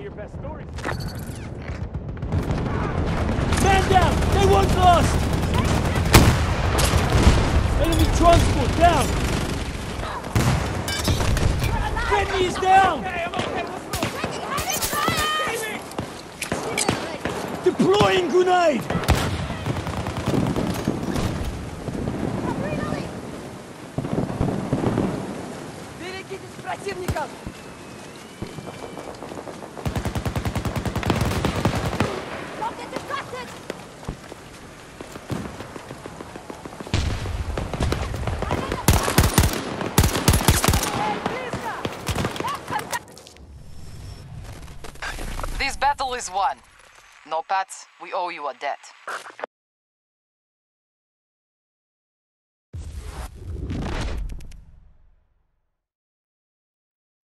your best stories. Man down! They weren't lost! Enemy transport down! Bentley is down! Okay, I'm okay. Let's go. Deploying grenade! Берегитесь противников! This battle is won. No, Pat, we owe you a debt.